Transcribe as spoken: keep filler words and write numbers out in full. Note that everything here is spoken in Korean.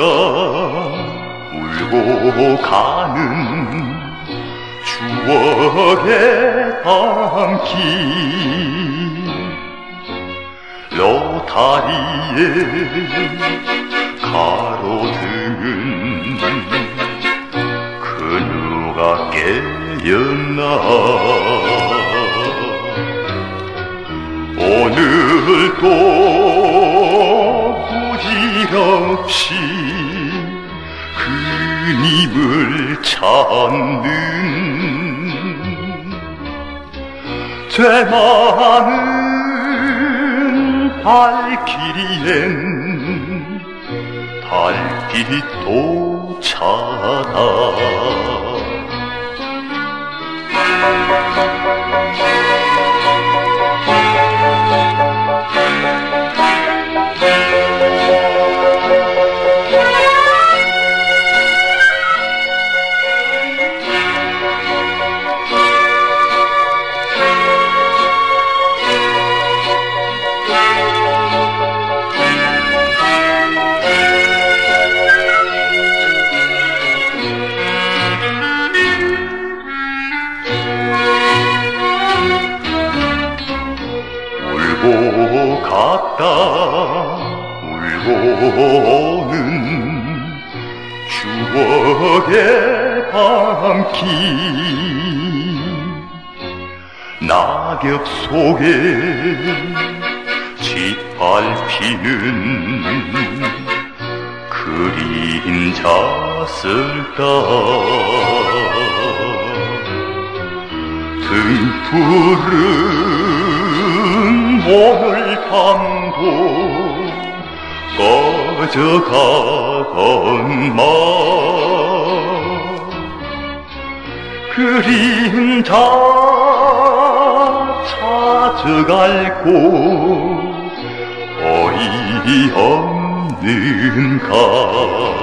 울고 가는 추억의 담기 로타리에 가로등은 그녀가 깨었나 오늘도 부질없이 그님을 찾는 제 많은 발길이엔 달빛도 차다 울고 갔다 울고 오는 추억의 밤길 낙엽 속에 짓밟히는 그림자 쓸까 등푸른 오늘 밤도 꺼져가던 마 그림자 찾아갈 곳 어이 없는가